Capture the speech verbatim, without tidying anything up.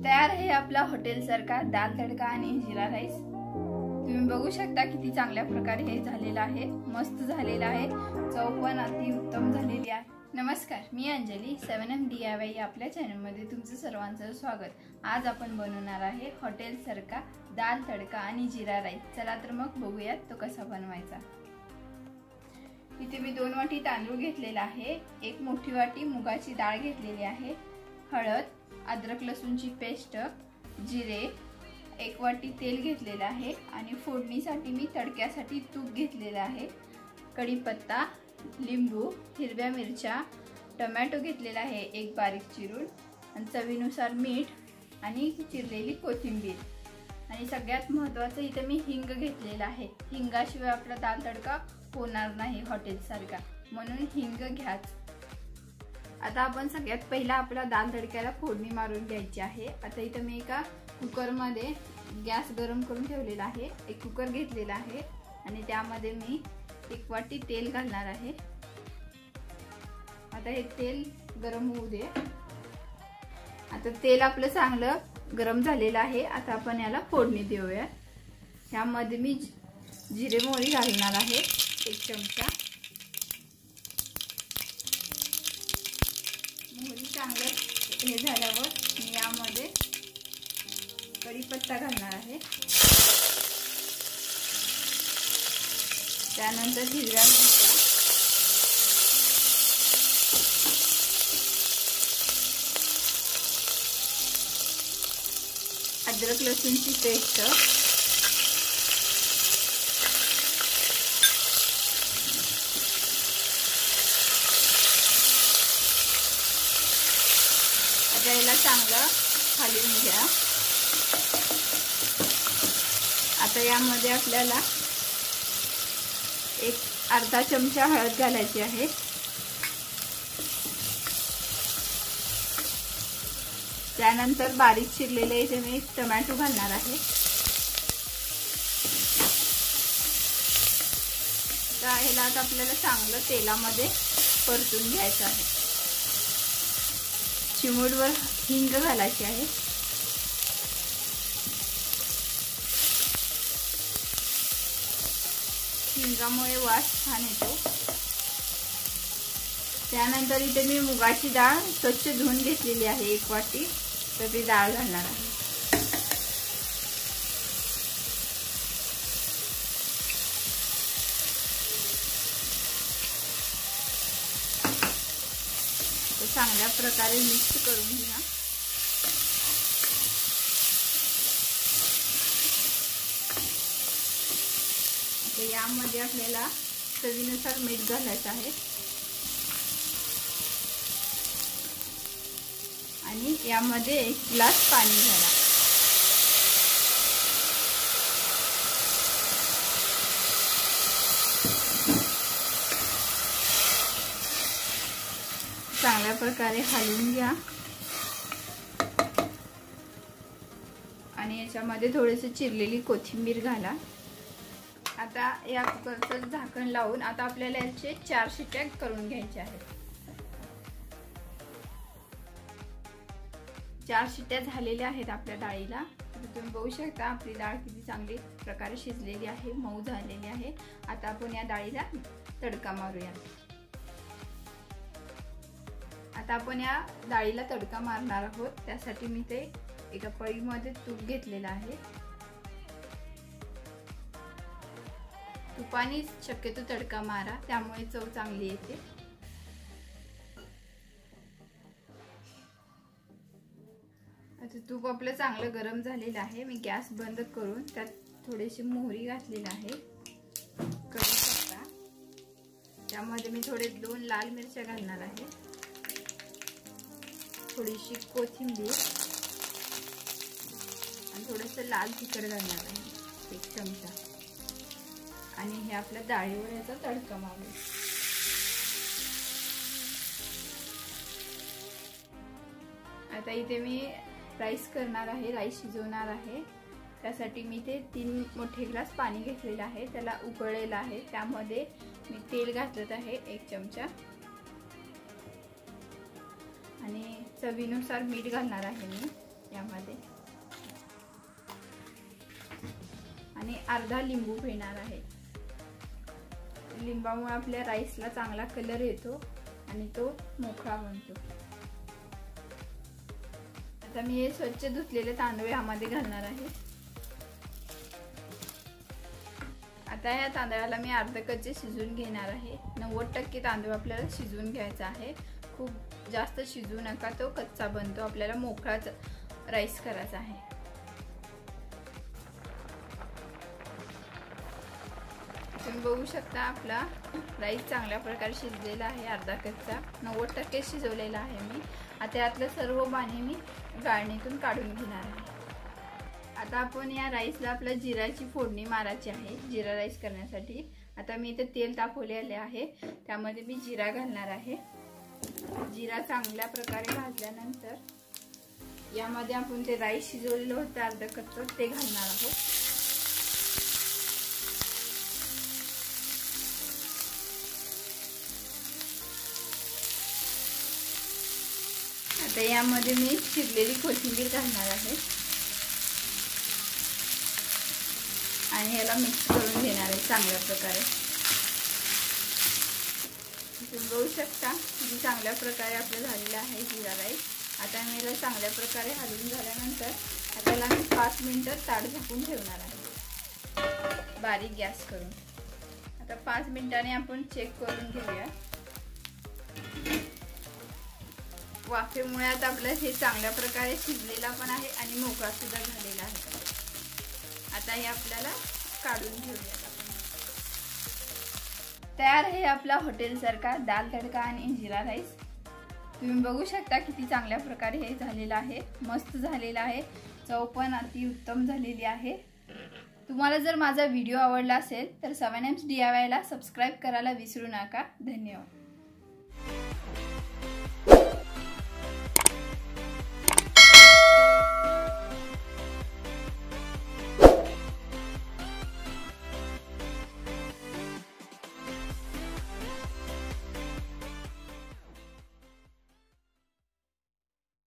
तयार आहे आपला हॉटेल सारखा दाल तडका आणि जिरा राईस। तुम्ही बघू शकता किती चांगल्या प्रकारे हे झालेलं आहे, मस्त झालेलं आहे, चव पण अति उत्तम झालेली आहे। नमस्कार, मी Anjali seven M D I Y आपल्या चॅनल मध्ये तुमचं सर्वांचं स्वागत। आज आपण बनवणार आहे हॉटेल सारखा दाल तडका आणि जिरा राईस। चला तर मग बघूयात तो कसा बनवायचा। इथे मी दोन वाटी तांदूळ घेतलेला आहे, एक मोठी वाटी मुगाची डाळ घेतलेली आहे, हळद, अद्रक लसूणची पेस्ट, जिरे, एक वाटी तेल घेतलेलं आहे आणि फोडणीसाठी मी तडक्यासाठी तूप घेतलेलं आहे, कढीपत्ता, लिंबू, हिरव्या मिरच्या, टोमॅटो घेतलेला आहे एक बारीक चिरून आणि चवीनुसार मीठ आणि चिरलेली कोथिंबीर। आणि सगळ्यात महत्त्वाचं इथे मी हिंग घेतलेला आहे। हिंगाशिवाय आपला दाल तडका होणार नाही हॉटेल सारखा, म्हणून हिंग घ्याच। आता आपण सगळ्यात पहिला आपला दाल तडक्याला फोडणी मारून घ्यायची आहे। आता इथे मी एका कुकर मध्ये गॅस गरम करून ठेवलेला आहे, एक कुकर घेतलेला आहे आणि त्यामध्ये मी एक वाटी तेल घालणार आहे। आता हे तेल गरम होऊ दे। आता तेल आपलं चांगलं गरम झालेलं आहे। आता आपण याला फोडणी देऊया। यामध्ये मी जिरे मोहरी घालणार आहे एक चमचा। मोहरी चांगलं हे झाल्यावर मी यामध्ये कढीपत्ता घालणार आहे, त्यानंतर हिरव्या मिरच्या, अद्रक लसूणची पेस्ट, आता याला चांगलं हलवून घ्या। आता यामध्ये आपल्याला एक अर्धा चमचा हळद घालायची आहे, त्यानंतर बारीक चिरलेले इथे मी टोमॅटो घालणार आहे। तर ह्याला आता आपल्याला चांगलं तेलामध्ये परतून घ्यायचं आहे। चिमूटभर हिंग घालायची आहे, हिंगामुळे वास छान येतो। त्यानंतर इथे मी मुगाची डाळ स्वच्छ धुवून घेतलेली आहे एक वाटी, तर ती डाळ घालणार आहे। तो चांगल्या प्रकारे मिक्स करून घ्या। तर यामध्ये आपल्याला चवीनुसार मीठ घालायचं आहे आणि यामध्ये एक ग्लास पाणी घाला। चांगल्या प्रकारे हलवून घ्या आणि याच्यामध्ये थोडेसे चिरलेली कोथिंबीर घाला। आता या कुकरचं झाकण लावून आता आपल्याला याचे चार शिट्ट्या करून घ्यायच्या आहेत। चार शिट्ट्या झालेल्या आहेत आपल्या डाळीला। तुम्ही बघू शकता आपली डाळ किती चांगली प्रकारे शिजलेली आहे, मऊ झालेली आहे। आता आपण या डाळीला तडका मारूया। आता आपण या डाळीला तडका मारणार आहोत, त्यासाठी मी ते एका पळीमध्ये तूप घेतलेलं आहे। तुपाने शक्यतो तडका मारा, त्यामुळे चव चांगली येते। आता तूप आपलं चांगलं गरम झालेलं आहे। मी गॅस बंद करून त्यात थोडीशी मोहरी घातलेली आहे, कढीपत्ता, त्यामध्ये मी थोडे दोन लाल मिरच्या घालणार आहे, थोडीशी कोथिंबीर आणि थोडंसं लाल तिखट घालणार आहे एक चमचा आणि हे आपल्या डाळीवर याचा तडका मारू। आता इथे मी राईस करणार आहे, राईस शिजवणार आहे। त्यासाठी मी ते तीन मोठे ग्लास पाणी घेतलेलं आहे, त्याला उकळलेलं आहे। त्यामध्ये मी तेल घातलं आहे एक चमचा आणि चवीनुसार मीठ घालणार आहे मी यामध्ये। आणि अर्धा लिंबू पिळणार आहे। लिंबामुळे आपल्या राईसला चांगला कलर येतो आणि तो मोकळा बनतो। आता मी हे स्वच्छ धुतलेले तांदूळ यामध्ये घालणार आहे। आता या तांदळाला मी अर्ध कच्चे शिजवून घेणार आहे। नव्वद टक्के तांदूळ आपल्याला शिजवून घ्यायचा आहे। खूप जास्त शिजवू नका, तो कच्चा बनतो। आपल्याला मोकळाच राईस करायचा आहे। तुम्ही बघू शकता आपला राईस चांगल्या प्रकारे शिजलेला आहे। अर्धा कच्चा नव्वद टक्के शिजवलेला आहे मी। आता यातलं सर्व पाणी मी गाळणीतून काढून घेणार आहे। आता आपण या राईसला आपल्या जिराची फोडणी मारायची आहे जिरा राईस करण्यासाठी। आता मी इथे तेल तापवलेले आहे, त्यामध्ये मी जिरा घालणार आहे। जिरा चांगल्या प्रकारे भाजल्यानंतर यामध्ये आपण ते राईस शिजवलेलं होतं अर्ध कच्चं ते घालणार आहोत। आता यामध्ये मी चिरलेली कोथिंबीर घालणार आहे आणि याला मिक्स करून घेणार आहे चांगल्या प्रकारे। तुम्ही बघू शकता की चांगल्या प्रकारे आपलं झालेलं आहे जिरा राईस। आता मी याला चांगल्या प्रकारे हलवून झाल्यानंतर आता याला मी पाच मिनिटं ताट झाकून ठेवणार आहे बारीक गॅस करून। आता पाच मिनिटांनी आपण चेक करून घेऊया। वाफेमुळे आता आपलं हे चांगल्या प्रकारे शिजलेला पण आहे आणि मोकळा सुद्धा झालेला आहे। आता हे आपल्याला काढून घेऊया। तयार आहे आपला हॉटेल सारखा दाल तडका आणि जिरा राईस। तुम्ही बघू शकता किती चांगल्या प्रकारे हे झालेलं आहे, मस्त झालेला आहे। चव पण अति उत्तम झालेली आहे। तुम्हाला जर माझा व्हिडिओ आवडला असेल तर seven Ms D I Y ला सबस्क्राईब करायला विसरू नका। धन्यवाद।